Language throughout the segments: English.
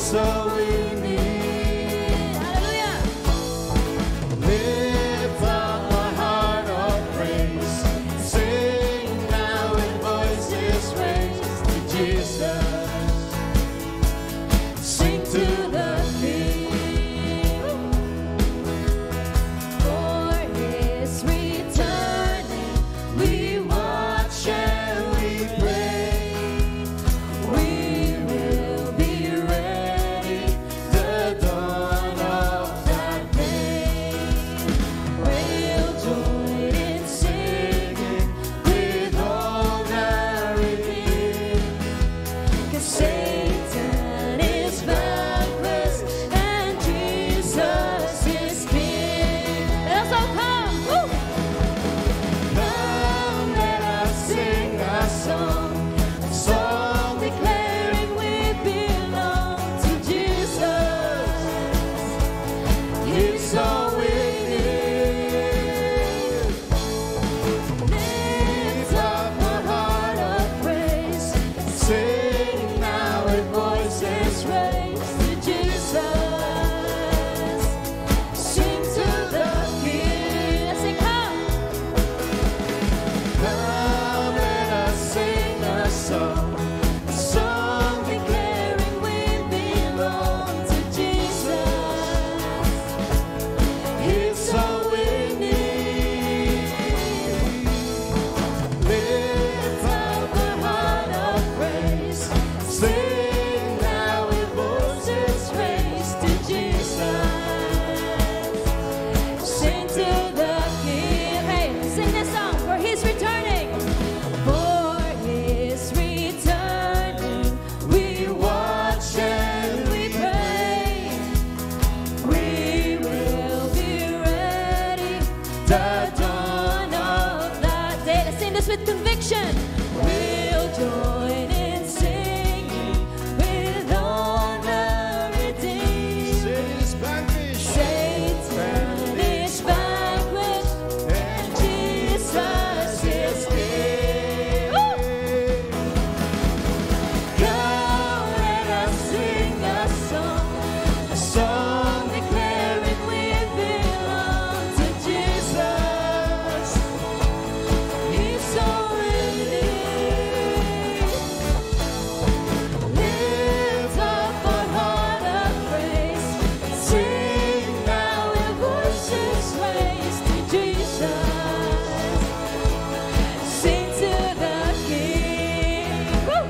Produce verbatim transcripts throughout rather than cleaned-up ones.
He's all we need. Hallelujah. Lift up a heart of praise. Sing now in voices raised to Jesus. Sing to the King. For his returning, we watch and we pray. We will be ready, the dawn of that day. We'll join in singing with all that redeemed. 'Cause Satan is vanquished and Jesus is King. Let's all come. Woo! Now let us sing a song, a song Declaring we belong to Jesus. He's all we need. Lift up a heart of praise. Sing now with voices Raise to Jesus. Sing to the King. Let's sing, come. Now let us sing a song, a song Declaring we belong to Jesus. He's all we need. Lift Up a heart of praise. sing now with Voices raised to Jesus. Sing to the King. Hey, sing this song. For he's returning. For his returning, we watch and we pray. We will be ready. The dawn of that day. Let's sing this with conviction. We'll join in singing with all the redeemed. Satan's vanquished. Satan is vanquished and Jesus is King. Woo! Come, let us sing a song, a song declaring we belong to Jesus. He's all we need. Lift up a heart of praise. Sing now with voices raised to Jesus. Sing to the King. Woo!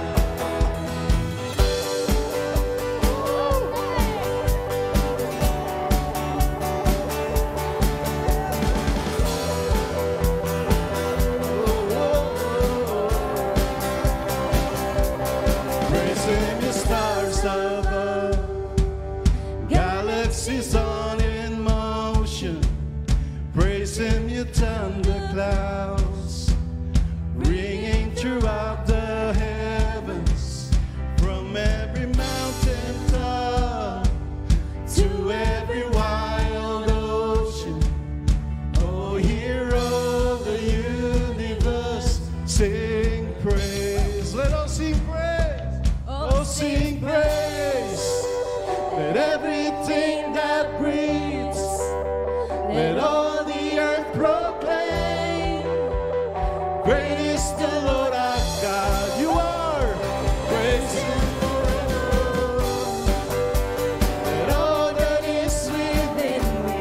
Praising the stars above, galaxies on in motion. Praising your thunderclouds, ringing throughout the heavens. From every mountain top to every wild ocean. Oh, hero of the universe, sing praise. Let us sing praise. Oh, sing praise. Let everything that breathes, let all the earth proclaim. Great is the Lord our God. You are. Praise Him forever. Let all that is within me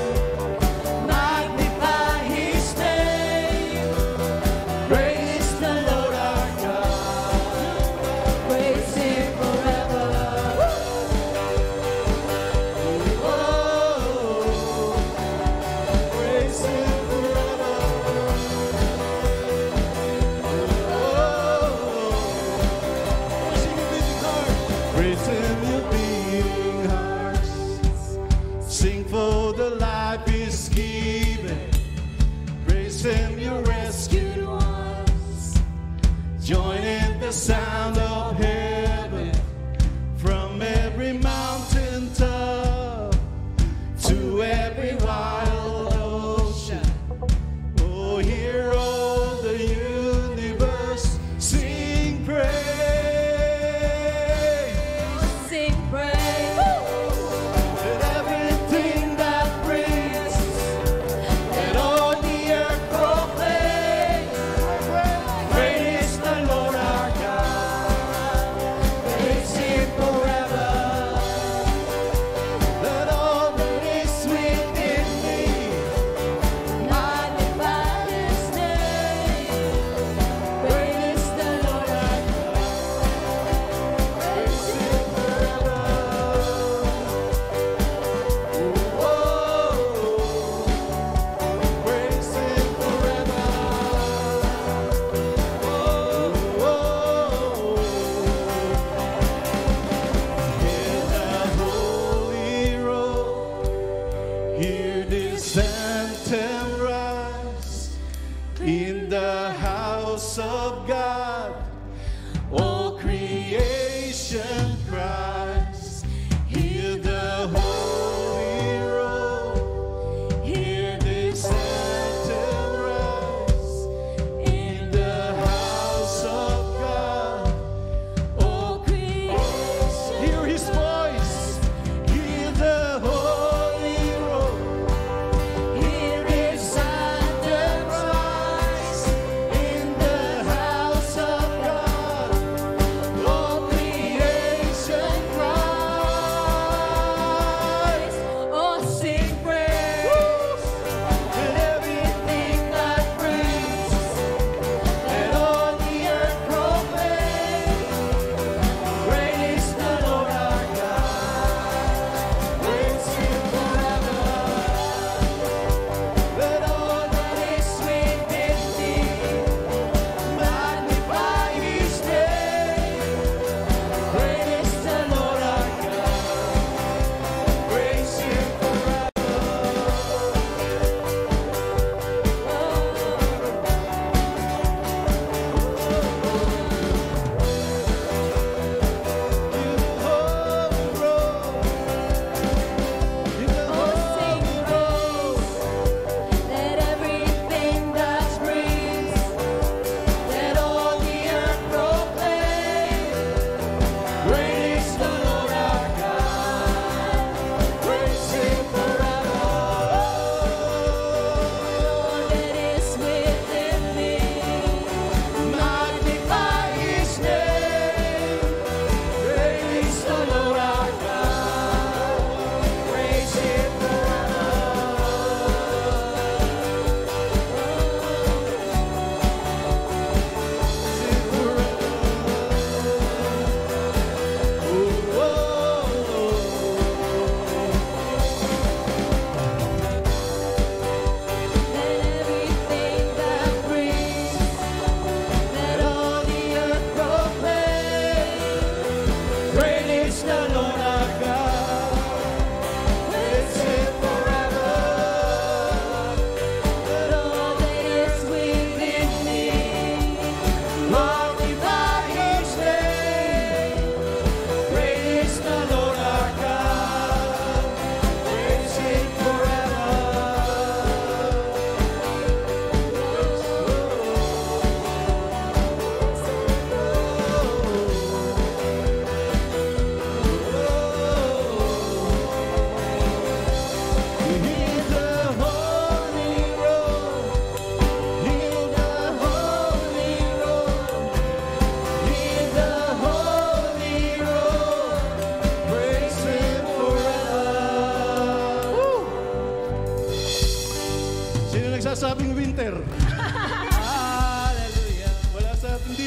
magnify His name. Great is the Lord our God. Praise Him forever. Oh, praise Him forever. Oh, sing it with your heart. Praise Him, your beating hearts. Sing for the life He's given. Praise Him, your rescued ones. Join in the sound of heaven from every mountain top to every wild ocean. Oh, hero of the universe, sing praise. Sing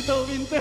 Tito Winter.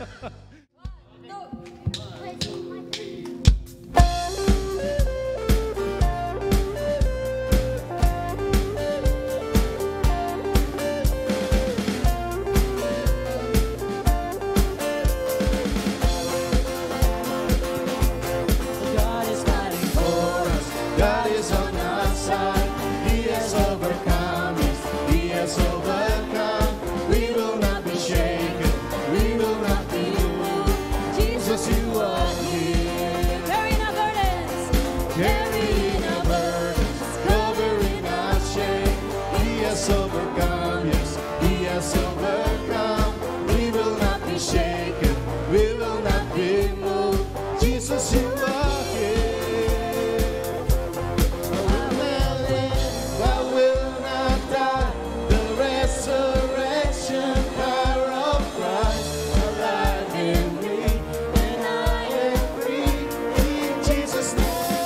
God is fighting for us. God is on our side. He has overcome us. He has overcome. We will not be shaken. We will not be moved. Jesus, you are here. Carrying our burdens. Carrying our burdens, covering our shame. He has overcome. Yes, He has overcome. We will not be shaken. We will not be moved. Jesus, you are here. I will live, I will not die. The resurrection power of Christ alive in me, and I am free in Jesus'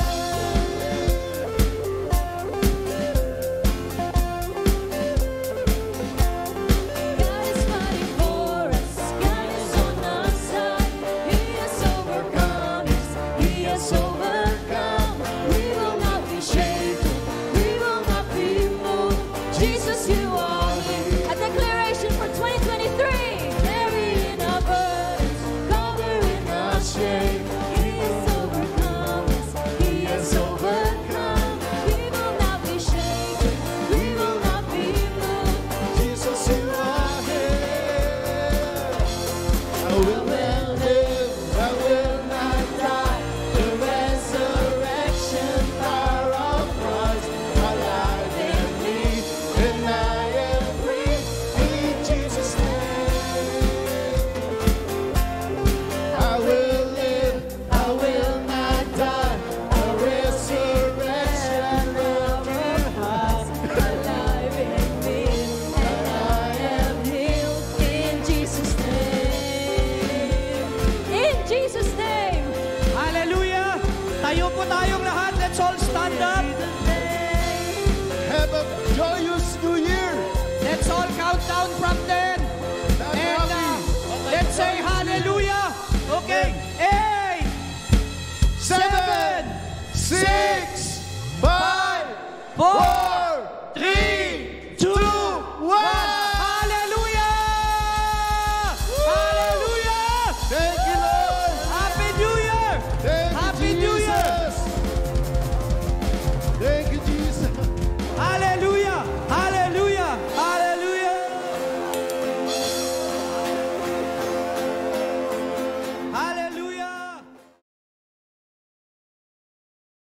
God is fighting for us. God is on our side. He has overcome us. He has overcome. We will not be shaken. We will not be moved. Jesus, you are here. A declaration for twenty twenty-three. Carrying our burdens, covering our shame. He has overcome us. He has overcome. We will not be shaken. We will not be moved. Jesus, you are here. I will not live, I will not die. The resurrection power of Christ alive in me, and I am free in Jesus' name. I will live, I will not die. The resurrection of Christ. Alive in me, and I am healed in Jesus' name. In Jesus' name. Hallelujah! Tayo po tayong lahat. Let's all stand up. Have a joyous New Year. Let's all count down from ten. And uh, let's say hallelujah. Okay. Eight, Seven, seven, six,